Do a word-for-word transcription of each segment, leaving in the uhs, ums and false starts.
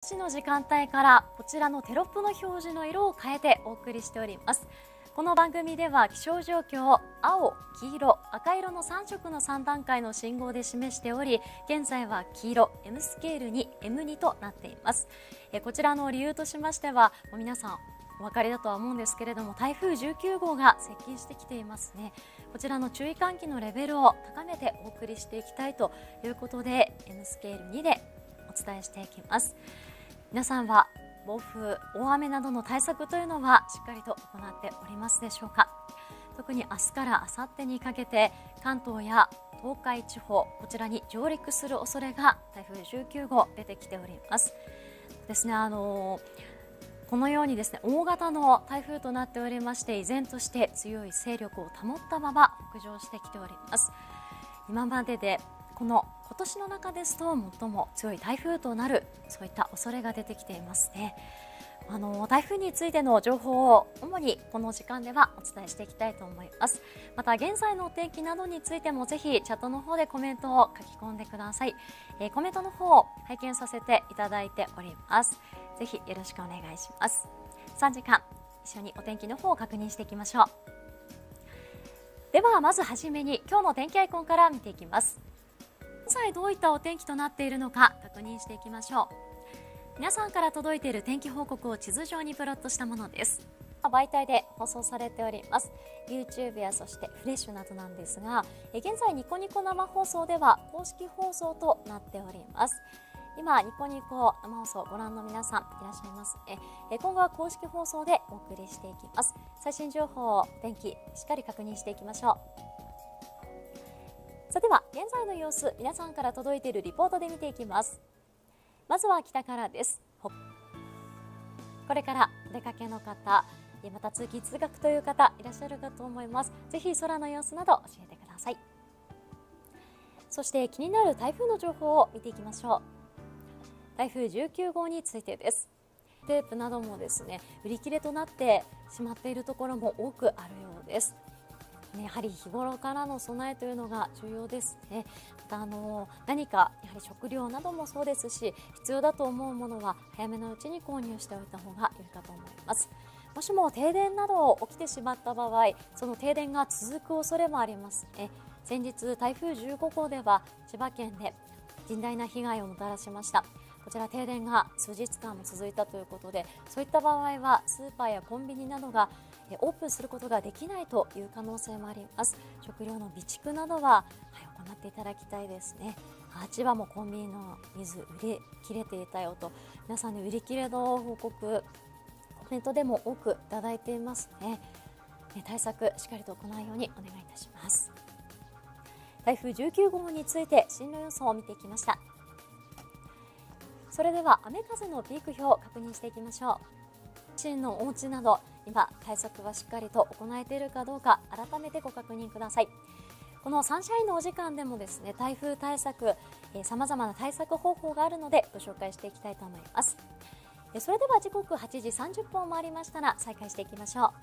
しちの時間帯からこちらのテロップの表示の色を変えてお送りしております。この番組では気象状況を青、黄色、赤色のさん色のさん段階の信号で示しており、現在は黄色 エム スケールに エムに となっています。えこちらの理由としましては、もう皆さんお分かりだとは思うんですけれども、台風じゅうきゅうごうが接近してきていますね。こちらの注意喚起のレベルを高めてお送りしていきたいということで エム スケールにでお伝えしていきます。皆さんは暴風、大雨などの対策というのはしっかりと行っておりますでしょうか。特に明日から明後日にかけて関東や東海地方、こちらに上陸する恐れが台風じゅうきゅうご出てきておりますですね。あのー、このようにですね、大型の台風となっておりまして、依然として強い勢力を保ったまま北上してきております。今まででこの今年の中ですと最も強い台風となる、そういった恐れが出てきていますね。あの台風についての情報を主にこの時間ではお伝えしていきたいと思います。また現在のお天気などについてもぜひチャットの方でコメントを書き込んでください。えー、コメントの方を拝見させていただいております。ぜひよろしくお願いします。さんじかん一緒にお天気の方を確認していきましょう。ではまずはじめに今日の天気アイコンから見ていきます。現在どういったお天気となっているのか確認していきましょう。皆さんから届いている天気報告を地図上にプロットしたものです。媒体で放送されております YouTube やそしてフレッシュなどなんですが、現在ニコニコ生放送では公式放送となっております。今ニコニコ生放送をご覧の皆さんいらっしゃいますね。今後は公式放送でお送りしていきます。最新情報を天気しっかり確認していきましょう。さては現在の様子、皆さんから届いているリポートで見ていきます。まずは北からです。これからお出かけの方、また通勤通学という方いらっしゃるかと思います。ぜひ空の様子など教えてください。そして気になる台風の情報を見ていきましょう。台風じゅうきゅうごうについてです。テープなどもですね、売り切れとなってしまっているところも多くあるようです。やはり日頃からの備えというのが重要ですね。またあの何かやはり食料などもそうですし、必要だと思うものは早めのうちに購入しておいた方が良いかと思います。もしも停電など起きてしまった場合、その停電が続く恐れもありますね。先日台風じゅうごごうでは千葉県で甚大な被害をもたらしました。こちら停電が数日間も続いたということで、そういった場合はスーパーやコンビニなどがオープンすることができないという可能性もあります。食料の備蓄などは、はい、行っていただきたいですね。千葉もコンビニの水売り切れていたよと、皆さんに売り切れの報告コメントでも多くいただいていますね。対策しっかりと行うようにお願いいたします。台風じゅうきゅうごうについて進路予想を見ていきました。それでは雨風のピーク表を確認していきましょう。自身のお家など今対策はしっかりと行えているかどうか改めてご確認ください。このサンシャインのお時間でもですね、台風対策、さまざまな対策方法があるのでご紹介していきたいと思います。えそれでは時刻はちじさんじゅっぷんを回りましたら再開していきましょう。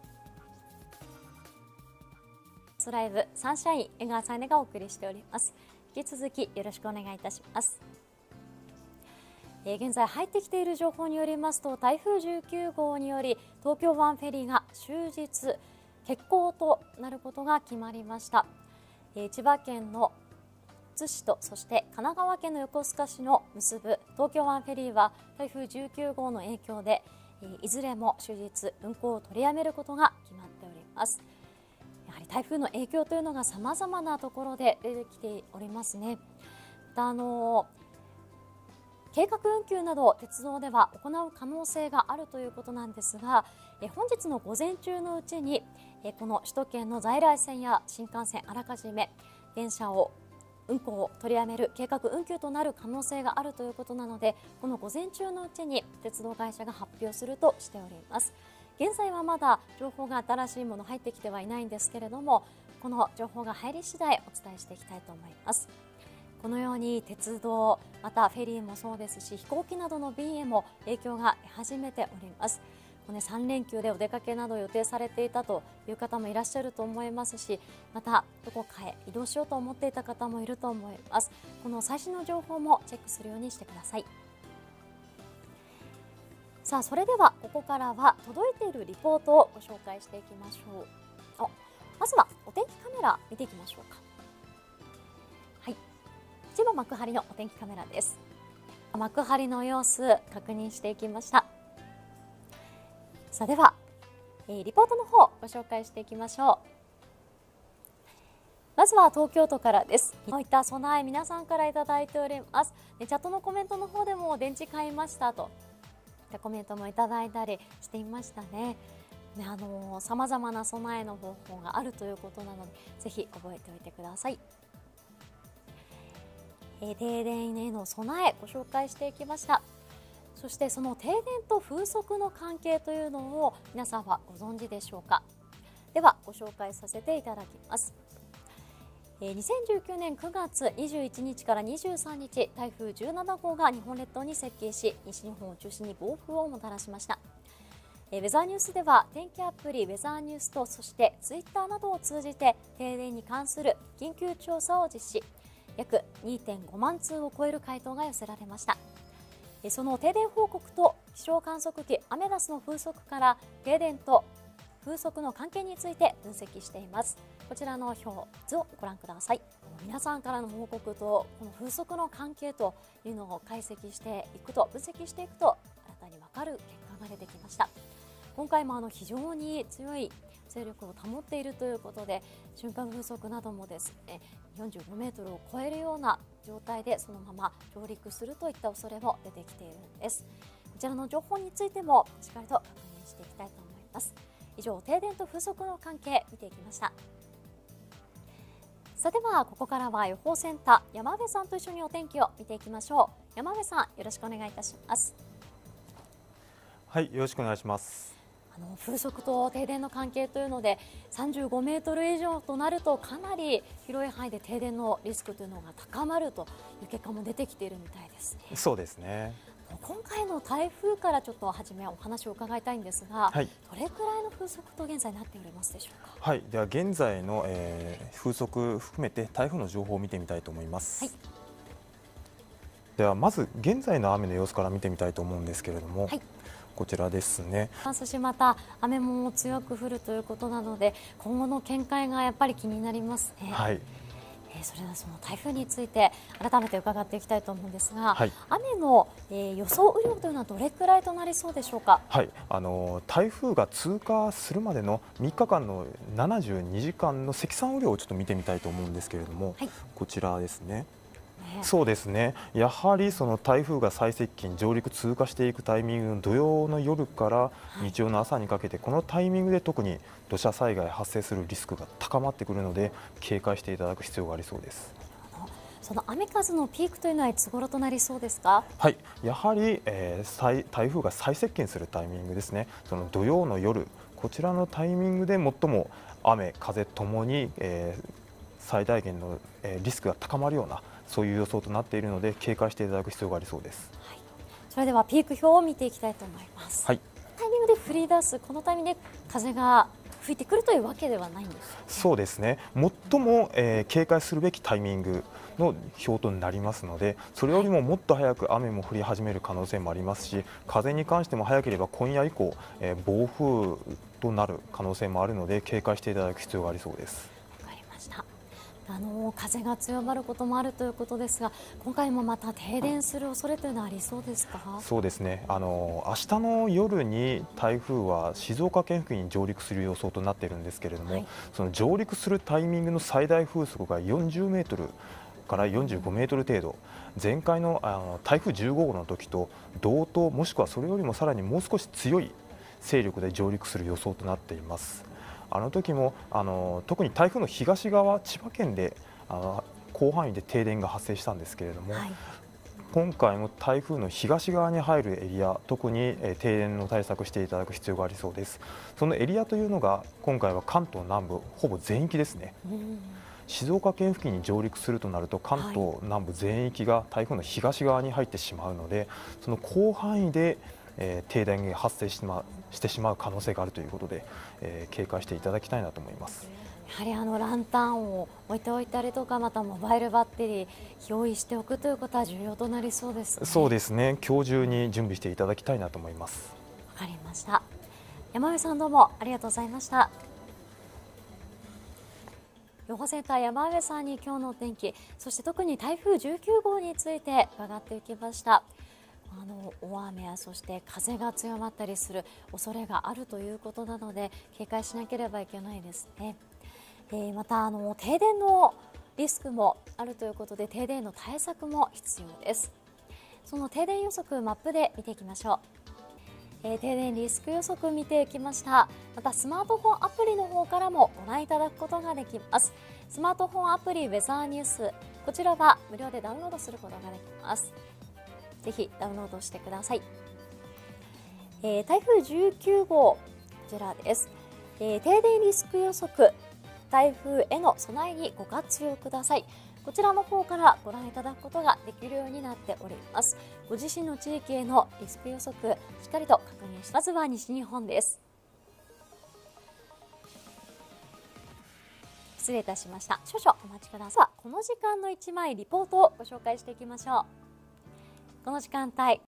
ソライブサンシャイン江川さんがお送りしております。引き続きよろしくお願いいたします。現在入ってきている情報によりますと、台風じゅうきゅうごうにより東京湾フェリーが終日欠航となることが決まりました。千葉県の津市とそして神奈川県の横須賀市の結ぶ東京湾フェリーは台風じゅうきゅうごうの影響でいずれも終日運航を取りやめることが決まっております。やはり台風の影響というのがさまざまなところで出てきておりますね。またあの計画運休など鉄道では行う可能性があるということなんですが、本日の午前中のうちにこの首都圏の在来線や新幹線あらかじめ電車を運行を取りやめる計画運休となる可能性があるということなので、この午前中のうちに鉄道会社が発表するとしております。現在はまだ情報が新しいもの入ってきてはいないんですけれども、この情報が入り次第お伝えしていきたいと思います。このように鉄道、またフェリーもそうですし、飛行機などの便へも影響が出始めております。さんれんきゅうでお出かけなど予定されていたという方もいらっしゃると思いますし、またどこかへ移動しようと思っていた方もいると思います。この最新の情報もチェックするようにしてください。 さあそれではここからは届いているリポートをご紹介していきましょう。あ、まずはお天気カメラ見ていきましょうか。はい、千葉幕張のお天気カメラです。幕張の様子確認していきました。さあでは、えー、リポートの方ご紹介していきましょう。まずは東京都からです。こういった備え皆さんからいただいております。でチャットのコメントの方でも電池買いましたとコメントもいただいたりしていましたね。ね、あのさまざまな備えの方法があるということなのでぜひ覚えておいてください。えー、停電への備えご紹介していきました。そしてその停電と風速の関係というのを皆さんはご存知でしょうか。ではご紹介させていただきます。にせんじゅうきゅうねんくがつにじゅういちにちからにじゅうさんにち、台風じゅうななごうが日本列島に接近し、西日本を中心に暴風をもたらしました。ウェザーニュースでは天気アプリウェザーニュースとそしてツイッターなどを通じて停電に関する緊急調査を実施。約 にてんごまんつうを超える回答が寄せられました。その停電報告と気象観測器アメダスの風速から停電と風速の関係について分析しています。こちらの表図をご覧ください。皆さんからの報告とこの風速の関係というのを解析していくと分析していくと新たに分かる結果が出てきました。今回もあの非常に強い勢力を保っているということで瞬間風速などもですねよんじゅうごメートルを超えるような状態でそのまま上陸するといった恐れも出てきているんです。こちらの情報についてもしっかりと確認していきたいと思います。以上、停電と風速の関係見ていきました。さてはここからは予報センター山部さんと一緒にお天気を見ていきましょう。山部さん、よろしくお願いいたします。 はい、よろしくお願いします。 あの風速と停電の関係というのでさんじゅうごメートル以上となるとかなり広い範囲で停電のリスクというのが高まるという結果も出てきているみたいですね。 そうですね。 今回の台風からちょっと初めお話を伺いたいんですが、はい、どれくらいの風速と現在なっておりますでしょうか。 はい、では現在の、えー、風速含めて台風の情報を見てみたいと思います。はい、ではまず現在の雨の様子から見てみたいと思うんですけれども、はい、こちらですね。 そしてまた雨も強く降るということなので今後の見解がやっぱり気になりますね。はい、それではその台風について改めて伺っていきたいと思うんですが、はい、雨の、えー、予想雨量というのはどれくらいとなりそうでしょうか。 はい、あの台風が通過するまでのみっかかんのななじゅうにじかんの積算雨量をちょっと見てみたいと思うんですけれども、はい、こちらですね。そうですね、やはりその台風が最接近、上陸、通過していくタイミングの土曜の夜から日曜の朝にかけて、このタイミングで特に土砂災害発生するリスクが高まってくるので警戒していただく必要がありそうです。 その雨風のピークというのはいつ頃となりそうですか。 はい、やはり、えー、台風が再接近するタイミングですね。その土曜の夜、こちらのタイミングで最も雨風ともに、えー、最大限の、えー、リスクが高まるようなそういう予想となっているので警戒していただく必要がありそうです。 はい、それではピーク表を見ていきたいと思います。はい、タイミングで降り出すこのタイミングで風が吹いてくるというわけではないんですよね。 そうですね、最も、えー、警戒するべきタイミングの表となりますので、それよりももっと早く雨も降り始める可能性もありますし、風に関しても早ければ今夜以降、えー、暴風となる可能性もあるので警戒していただく必要がありそうです。 わかりました。あの風が強まることもあるということですが、今回もまた停電する恐れというのはありそうですか。 そうですね、あの明日の夜に台風は静岡県付近に上陸する予想となっているんですけれども、はい、その上陸するタイミングの最大風速がよんじゅうメートルからよんじゅうごメートル程度、前回の、あの台風じゅうごごうの時と同等、もしくはそれよりもさらにもう少し強い勢力で上陸する予想となっています。あの時もあの特に台風の東側、千葉県であの広範囲で停電が発生したんですけれども、はい、今回も台風の東側に入るエリア、特に、えー、停電の対策していただく必要がありそうです。そのエリアというのが今回は関東南部ほぼ全域ですね。静岡県付近に上陸するとなると関東南部全域が台風の東側に入ってしまうので、その広範囲でえー、停電が発生しま、してしまう可能性があるということで、えー、警戒していただきたいなと思います。 やはりあのランタンを置いておいたりとか、またモバイルバッテリー用意しておくということは重要となりそうですね。 そうですね、今日中に準備していただきたいなと思います。 かりました。山上さん、どうもありがとうございました。予報センター山上さんに今日のお天気、そして特に台風じゅうきゅうごうについて伺っていきました。あの大雨やそして風が強まったりする恐れがあるということなので警戒しなければいけないですね。えー、またあの停電のリスクもあるということで停電の対策も必要です。その停電予測マップで見ていきましょう。えー、停電リスク予測見ていきました。またスマートフォンアプリの方からもご覧いただくことができます。スマートフォンアプリウェザーニュース、こちらは無料でダウンロードすることができます。ぜひダウンロードしてください。えー、台風じゅうきゅうごう、こちらです。えー、停電リスク予測、台風への備えにご活用ください。こちらの方からご覧いただくことができるようになっております。ご自身の地域へのリスク予測、しっかりと確認します。まずは西日本です。失礼いたしました。少々お待ちください。この時間のいちまいリポートをご紹介していきましょう。この時間帯